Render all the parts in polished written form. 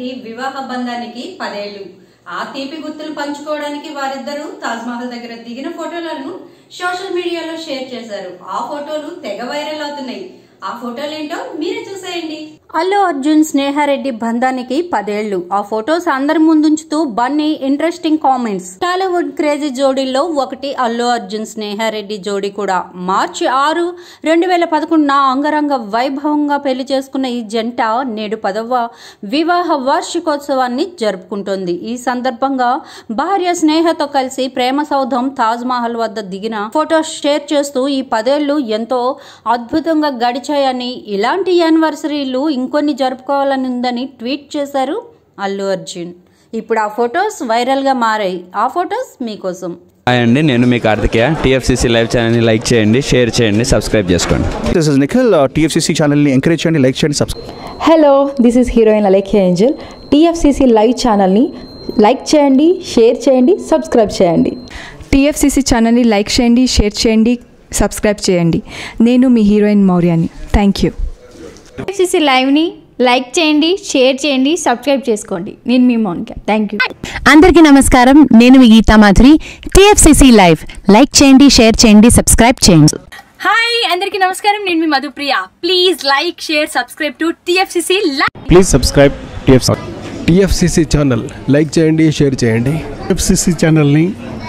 వివాహ బంధానికి 10 ఏళ్లు. ఆ తీపి గుర్తులు పంచుకోవడానికి వారిద్దరూ తాజ్ మహల్ దగ్గర దిగిన ఫోటోలను సోషల్ మీడియాలో షేర్ చేశారు. ఆ ఫోటోలు తెగ వైరల్ అవుతున్నాయి. ఆ ఫోటోలు ఏంటో మీరే చూసేయండి. అల్లు అర్జున్ స్నేహారెడ్డి బంధానికి 10 ఏళ్లు. ఆ ఫొటోస్ అందరి ముందుంచుతూ Bunny interesting comments. Tollywood crazy జోడీల్లో ఒకటి అల్లు అర్జున్ స్నేహారెడ్డి జోడీ కూడా. మార్చి 6, 2011 అంగరంగ వైభవంగా పెళ్లి చేసుకున్న ఈ జంట నేడు 10వ వివాహ వార్షికోత్సవాన్ని జరుపుకుంటోంది. ఈ సందర్భంగా భార్య స్నేహతో కలిసి ప్రేమ సౌధం తాజ్ మహల్ వద్ద దిగిన ఫొటోస్ షేర్ చేస్తూ ఈ 10 ఏళ్లు ఎంతో అద్భుతంగా గడిచాయని, ఇలాంటి యానివర్సరీలు ఇంకొన్ని జరుపుకోవాలని ఉందని ట్వీట్ చేశారు అల్లు అర్జున్. ఇప్పుడు ఆ ఫొటోస్ వైరల్ గా మారాయి. ఆ ఫొటోస్ మీకోసం. హాయ్ అండి, నేను మీ కార్తికేయ. టీఎఫ్సీసీ లైవ్ ఛానల్ని లైక్ చేయండి, షేర్ చేయండి, సబ్స్క్రైబ్ చేసుకోండి. This is Nikhil. టీఎఫ్సీసీ ఛానల్ని ఎంకరేజ్ చేయండి, లైక్ చేయండి, subscribe. Hello, this is heroine Alekhya Angel. TFCC live ఛానల్ని లైక్ చేయండి, షేర్ చేయండి, సబ్స్క్రైబ్ చేయండి. టీఎఫ్సీసీ ఛానల్ని లైక్ చేయండి, షేర్ చేయండి, సబ్స్క్రైబ్ చేయండి. నేను మీ heroine Mouryani. Thank you. TFCC లైవ్ని లైక్ చేయండి, షేర్ చేయండి, సబ్స్క్రైబ్ చేసుకోండి. నేను మీ మౌనిక. Thank you. అందరికీ నమస్కారం, నేను మీ Geetha Madhuri. TFCC live like చేయండి, షేర్ చేయండి, సబ్స్క్రైబ్ చేయండి. హాయ్ అందరికీ నమస్కారం, నేను మీ Madhupriya. Please like, share, subscribe to TFCC live. Please subscribe TFCC channel. Like చేయండి, షేర్ చేయండి. టీఎఫ్సీసీ ఛానల్ని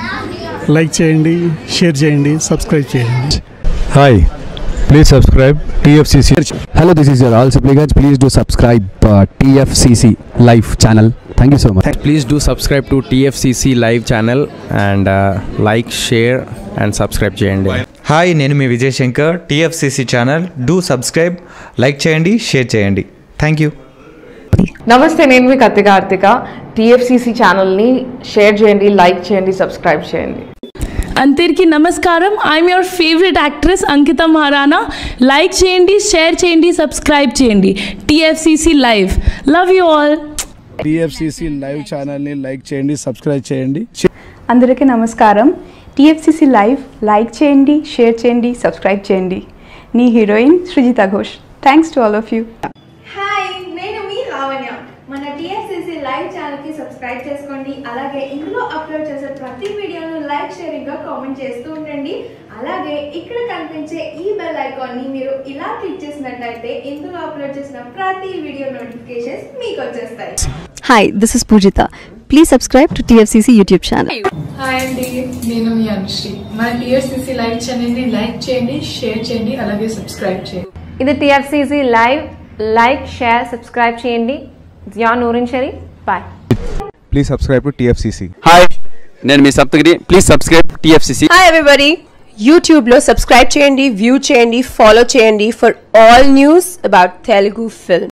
లైక్ చేయండి, షేర్ చేయండి, సబ్స్క్రైబ్ చేయండి. Hi, please subscribe TFCC. Hello, this is your all supplicants. Please do subscribe TFCC live channel. Thank you so much. Please do subscribe to TFCC live channel and like, share and subscribe చేయండి. Hi, నేను మీ Vijay Shankar. TFCC channel do subscribe, like చేయండి, share చేయండి. Thank you. నమస్తే, నేను మీ Karthika. TFCC ఛానల్ని share చేయండి, లైక్ చేయండి, సబ్స్క్రైబ్ చేయండి. అందరికీ నమస్కారం. I'm your favourite actress Ankita Maharana. Like చేయండి, షేర్ చేయండి, సబ్స్క్రైబ్ చేయండి. TFCC live. Love you all. TFCC live ఛానల్ని లైక్ చేయండి, సబ్స్క్రైబ్ చేయండి. అందరికీ నమస్కారం. టీఎఫ్సీసీ లైవ్ లైక్ చేయండి, షేర్ చేయండి, సబ్స్క్రైబ్ చేయండి. నీ heroine Srujitha Ghosh. Thanks to all of you. Hi, నేను మీ లావణ్య. మన టీఎఫ్సీసీ లైవ్ ఛానల్కి సబ్స్క్రైబ్ చేసుకోండి. అలాగే ఇందులో అప్లోడ్ చేసే ప్రతి వీడియోను లైక్, షేరింగ్గా కామెంట్ చేస్తూ ఉండండి. అలాగే ఇక్కడ కనిపించే ఈ బెల్ ఐకాన్ని మీరు ఇలా క్లిక్ చేసినట్లయితే ఇందులో అప్లోడ్ చేసిన ప్రతి వీడియో నోటిఫికేషన్స్ మీకు వచ్చేస్తాయి. Hi, this is Poojitha. Please subscribe to TFCC YouTube channel. Hi అండి, నేను మీ అనుశ్రీ. మన టీఎఫ్సీసీ లైవ్ ఛానల్ని లైక్ చేయండి, షేర్ చేయండి, అలాగే సబ్స్క్రైబ్ చేయండి. ఇది TFCC live. Like, share, subscribe చేయండి. Zia Noorin Sharif. Bye. Please subscribe to TFCC. Hi, నేను మీ Saptagiri. Please subscribe TFCC. Hi everybody, యూట్యూబ్లో సబ్స్క్రైబ్ చేయండి, వ్యూ చేయండి, ఫాలో చేయండి for all news about Telugu film.